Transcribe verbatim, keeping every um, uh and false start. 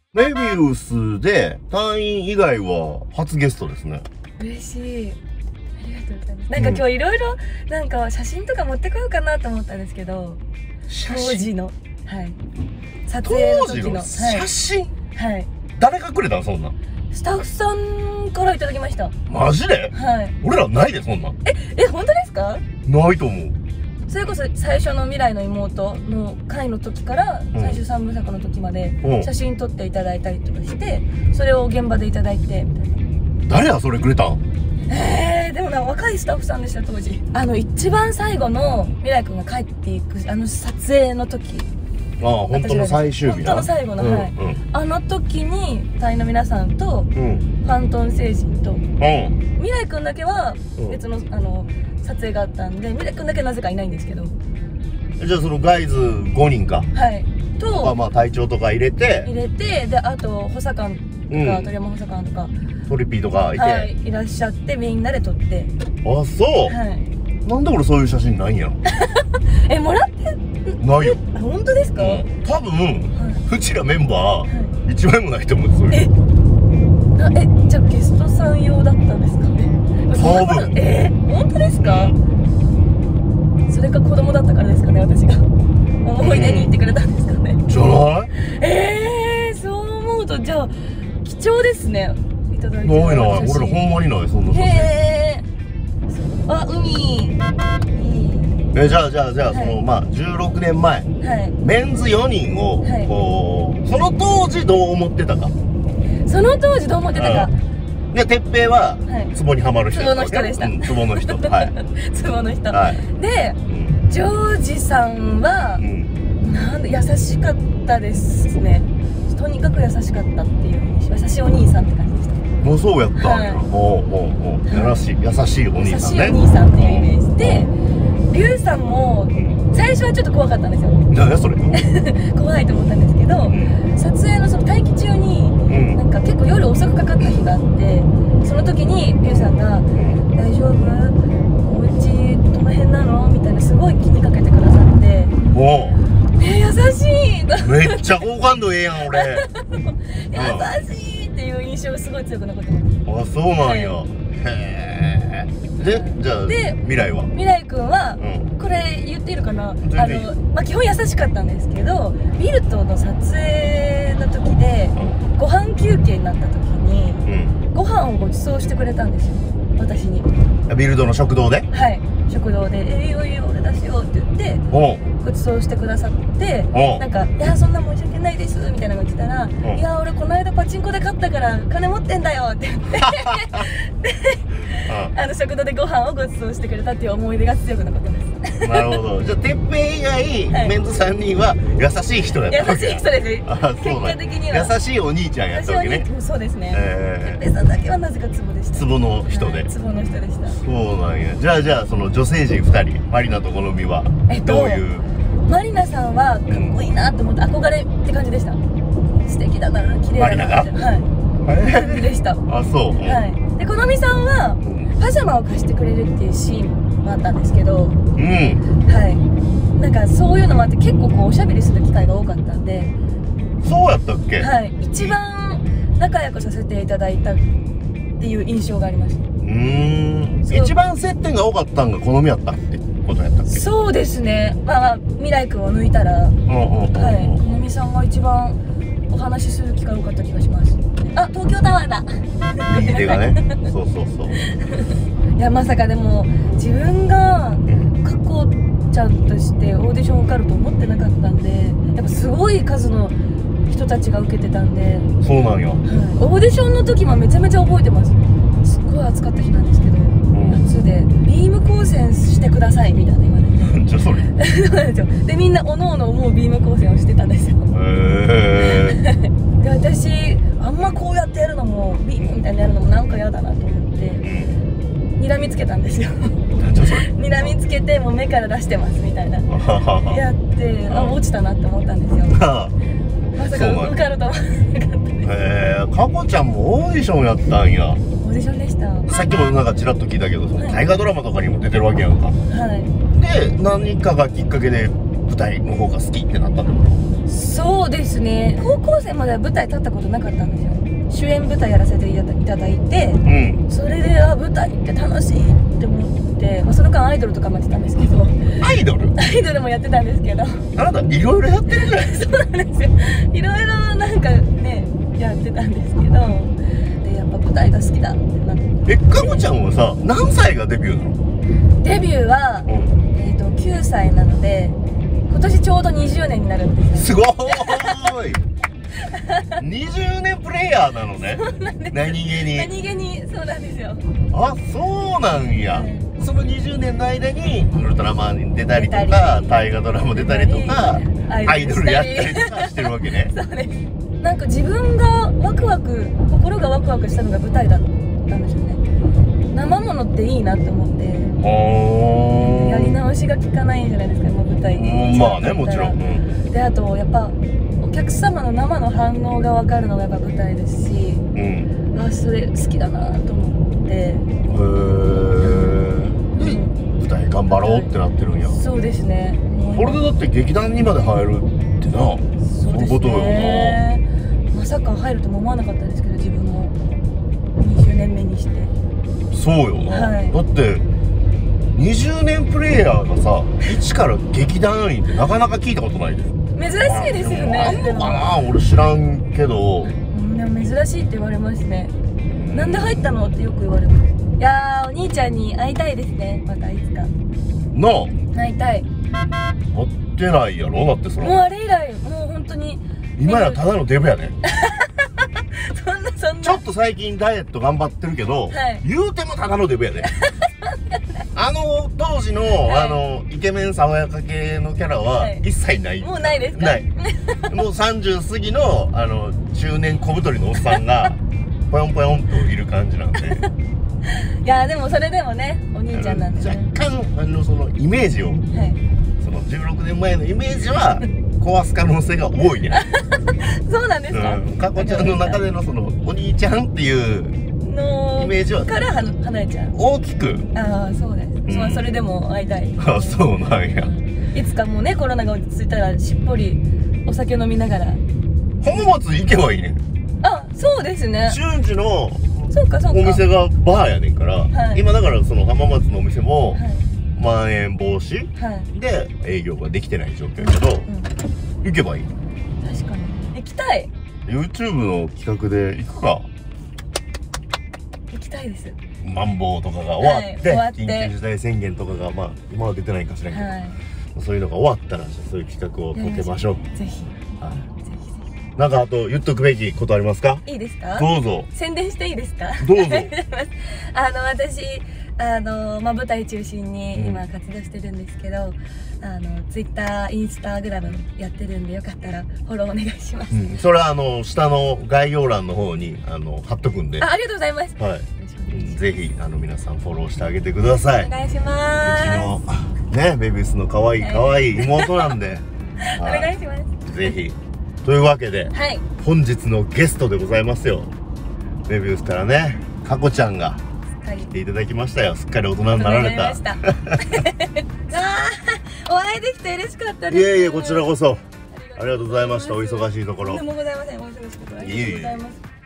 メビウスで隊員以外は初ゲストですね。 嬉しい。ありがとうございます。なんか今日いろいろなんか写真とか持ってこようかなと思ったんですけど、当時のはい撮影の時の写真、 はい、 誰がくれたのそんな。 スタッフさんからいただきました。 マジで？ はい。 俺らないでそんな。 ええ本当ですか？ ないと思う。 それこそ最初の未来の妹の回の時から最終三部作の時まで写真撮っていただいたりとかして、それを現場でいただいてみたいな。 誰やそれくれたん？ えー、でもな若いスタッフさんでした当時。あの一番最後の未来君が帰っていくあの撮影の時。 ああ本当の最終日な。 本当の最後の、うん、はい、うん、あの時に隊員の皆さんと、うん、ファントン星人と、うん、未来君だけは別の、うん、あの撮影があったんで、未来君だけなぜかいないんですけど。 じゃあそのガイズごにんか、 はいとまあまあ隊長とか入れて入れてで、あと補佐官とか、うん、鳥山補佐官とかトリピーとかいて、 はい、いらっしゃってみんなで撮って。 あ、そう、はい、なんで俺そういう写真ないんやろえ、もらってないよ。 本当ですか？うん、 多分、はい、うちらメンバー一、はい、枚もないと思う。それえなえじゃあゲストさん用だったんですかね？ 多分。 えー、本当ですか？うん、それか子供だったからですかね、私が思い出に行ってくれたんですかね、うん、 じゃない？ えー、そう思うとじゃあ貴重ですね。いただいてないな、俺らほんまにないそんな写真。 へー、あ、海え、じゃあじゃあじゃあ、はい、そのまあじゅうろくねんまえ、はい、メンズよにんを、はい、こうその当時どう思ってたか。 その当時どう思ってたか。 で、てっぺいは、はい、ツボにはまる人。 ツボの人でした。 うん、ツボの人。はい。 ツボの人。 はい、 で、うん、ジョージさんは、うん、なんで優しかったですね。とにかく優しかったっていう優しいお兄さんって感じでした。 もうそうやったんや。もうもうもう優しい優しいお兄さんね。 優しいお兄さんっていうイメージで、リュウさんも最初はちょっと怖かったんですよ。 何やそれ。 怖いと思ったんですけど、うん、撮影のその待機中に、うん、なんか結構夜遅くかかった日があって、その時にリュウさんが「大丈夫？お家どの辺なの？」みたいなすごい気にかけてくださって。おえ優しい。 めっちゃ好感度ええやん俺。 優しいっていう印象がすごい強く残ってます。あ、そうなんや。はい、へえ。で、じゃあで未来は未来くんは、うん、これ言っているかな、あの、まあ、基本優しかったんですけど、ビルトの撮影の時で、うん、ご飯休憩になった時に、うん、ご飯をご馳走してくれたんですよ、私に。 ビルドの食堂で？ はい、食堂で「えいよいよ俺出しよう」って言ってご馳走してくださって、なんか「いやそんな申し訳ないです」みたいなのが来たら「いや俺この間パチンコで勝ったから金持ってんだよ」って言ってあの食堂でご飯をご馳走してくれたっていう思い出が強く残ってます。 なるほど。じゃあてっぺい以外、はい、メンズさんにんは優しい人だったわけ。 優しい人です。 あ、そう結果的には優しいお兄ちゃんやったわけね。 そうですね、えー、てっぺいさんだけはなぜかツボでした。 ツボの人で、 はい、ツボの人でした。 そうなんや。じゃあじゃあその女性陣ふたり、マリナとコノミはどういう？ マリナさんはかっこいいなと思って憧れって感じでした。素敵だな、綺麗だな。マリナが？はい。感じでした。 あ、そう。 はい。で、コノミさんはパジャマを貸してくれるっていうシーンもあったんですけど、うん。はい。なんかそういうのもあって結構こうおしゃべりする機会が多かったんで。 そうやったっけ？ はい。一番仲良くさせていただいたっていう印象がありました。うーん。一番接点が多かったんが好みやったってことやったっけ？ そうですね。まあ未来君を抜いたら、はい。好みさんが一番お話しする機会多かった気がします。あ、東京タワーだ。 右手がね。そうそうそう。 いやまさかでも自分が佳子ちゃんとしてオーディション受かると思ってなかったんで、やっぱすごい数の人たちが受けてたんで。 そうなんよ。はい、 オーディションの時もめちゃめちゃ覚えてます。すっごい暑かった日なんですけど、うん、夏でビーム光線してくださいみたいな言われて。 じゃあそれ。 そうなんですよ。でみんなおのおの思うビーム光線をしてたんですよ。へー。で私あんまこうやってやるのもビームみたいなやるのもなんか嫌だなと思って、うん、睨みつけたんですよ。睨みつけてもう目から出してますみたいなやってあ落ちたなって思ったんですよ。まさか受かると思わなかったです。 へえ、佳子ちゃんもオーディションやったんや。 オーディションでした。 さっきもなんかちらっと聞いたけど、その大河ドラマとかにも出てるわけやんか。はい。で何かがきっかけで舞台の方が好きってなったってこと？ そうですね、高校生までは舞台立ったことなかったんですよ。主演舞台やらせていただいて、うん、それであ舞台って楽しいって思って、まあ、その間アイドルとかもやってたんですけど。 アイドルアイドルもやってたんですけど。 あなたいろいろやってるじゃないですか。 そうなんですよ、いろいろなんかねやってたんですけど、でやっぱ舞台が好きだってなって。 え、かこちゃんはさ何歳がデビューなの？ デビューは、うん、えっときゅうさいなので今年ちょうどにじゅうねんになるんですよ。 すごーいにじゅうねんプレイヤーなのね。何気に何気にそうなんですよ。 あ、そうなんや、はい、そのにじゅうねんの間にウルトラマンに出たりとか大河ドラマ出たりとかアイドルやったりとかしてるわけね。そうです。 なんか自分がワクワク心がワクワクしたのが舞台だったんですよね。生ものっていいなって思って、やり直しが効かないんじゃないですか、今舞台に。 まあね、もちろん、うん、 であとやっぱお客様の生の反応が分かるのがやっぱ舞台ですし、うん、あそれ好きだなと思って。へえ、うん、 舞台頑張ろうってなってるんや。 そうですね。 これでだって劇団にまで入るってな、そういうことよな。 まさか入るとも思わなかったですけど、自分もにじゅうねんめにして。 そうよな、はい、だってにじゅうねんプレイヤーがさ一から劇団員ってなかなか聞いたことないです。 珍しいですよね。 あんのかな、俺知らんけど。 でも珍しいって言われますね。なんで入ったのってよく言われます。いやー、お兄ちゃんに会いたいですね、またいつか。 なあ、 会いたい。 会ってないやろ、だってそれ。 もうあれ以来、もう本当に今やただのデブやね。 そんなそんな。 ちょっと最近ダイエット頑張ってるけど、はい、言うてもただのデブやで。あの当時の、はい、あのイケメン爽やか系のキャラは一切ない、はい、 もうないですか？ ない。もうさんじゅう過ぎのあの中年小太りのおっさんがぽよんぽよんといる感じなんで。 いやでもそれでもね、お兄ちゃんなんで、ね、 若干あのそのイメージを、はい、そのじゅうろくねんまえのイメージは壊す可能性が多いね。 そうなんですか？ うん、かこちゃんの中でのそのお兄ちゃんっていうのイメージはから離れちゃう。 大きく。 ああ、そうです。うん、まあそれでも会いたい。 あ、そうなんや。 いつかもうね、コロナが落ち着いたらしっぽりお酒飲みながら浜松行けばいいね。 あ、そうですね。 瞬時のそうかそうか、 お店がバーやねんから、はい、今だからその浜松のお店も、はい、まん延防止、はい、で営業ができてない状況やけど、うん、行けばいい。 確かに行きたい。 YouTube の企画で行くか。 行きたいです。 マンボウとかが終わって、はい、って緊急事態宣言とかがまあ今は出てないかしらんけど、はい、そういうのが終わったらそういう企画を立てましょう。 ぜひ、 はい、ぜひぜひ。なんかあと言っとくべきことありますか？ いいですか？ どうぞ。 宣伝していいですか？ どうぞ。 あの私あの、まあ、舞台中心に今活動してるんですけど、うん、あの Twitter、インスタグラムやってるんでよかったらフォローお願いします。うん、 それはあの下の概要欄の方にあの貼っとくんで。 あ、ありがとうございます。 はい。ぜひあの皆さんフォローしてあげてください。 お願いします。 うちのねベビウスの可愛い可愛い妹なんで。 お願いします。 ぜひ。というわけで、 はい、本日のゲストでございますよ。ベビウスからね、かこちゃんが来ていただきましたよ。すっかり大人になられた。あお会いできて嬉しかったです。 いえいえ、こちらこそありがとうございました。お忙しいところ。 とんでもございません。お忙しいところありがとうございます。